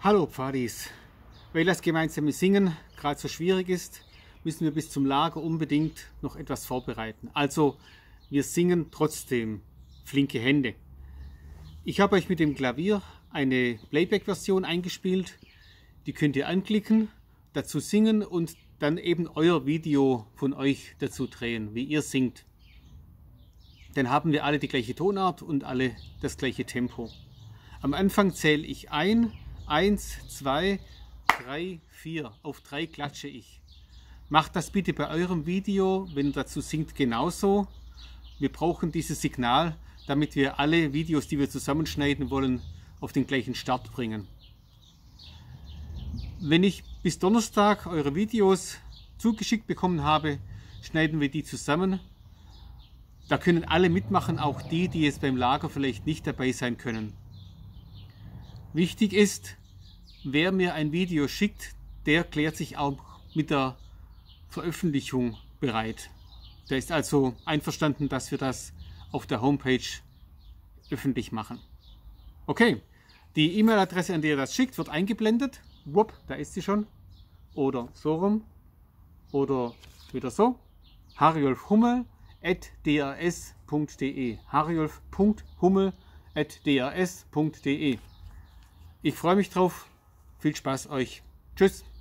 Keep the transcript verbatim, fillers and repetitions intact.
Hallo Pfadis, weil das gemeinsame Singen gerade so schwierig ist, müssen wir bis zum Lager unbedingt noch etwas vorbereiten. Also wir singen trotzdem, flinke Hände. Ich habe euch mit dem Klavier eine Playback-Version eingespielt, die könnt ihr anklicken, dazu singen und dann eben euer Video von euch dazu drehen, wie ihr singt. Dann haben wir alle die gleiche Tonart und alle das gleiche Tempo. Am Anfang zähle ich ein, eins, zwei, drei, vier. Auf drei klatsche ich. Macht das bitte bei eurem Video, wenn ihr dazu singt, genauso. Wir brauchen dieses Signal, damit wir alle Videos, die wir zusammenschneiden wollen, auf den gleichen Start bringen. Wenn ich bis Donnerstag eure Videos zugeschickt bekommen habe, schneiden wir die zusammen. Da können alle mitmachen, auch die, die jetzt beim Lager vielleicht nicht dabei sein können. Wichtig ist, wer mir ein Video schickt, der klärt sich auch mit der Veröffentlichung bereit. Der ist also einverstanden, dass wir das auf der Homepage öffentlich machen. Okay, die E-Mail-Adresse, an die ihr das schickt, wird eingeblendet. Wupp, da ist sie schon. Oder so rum. Oder wieder so. harjolf hummel at d r s punkt de. harjolf punkt hummel at d r s punkt de. Ich freue mich drauf. Viel Spaß euch. Tschüss.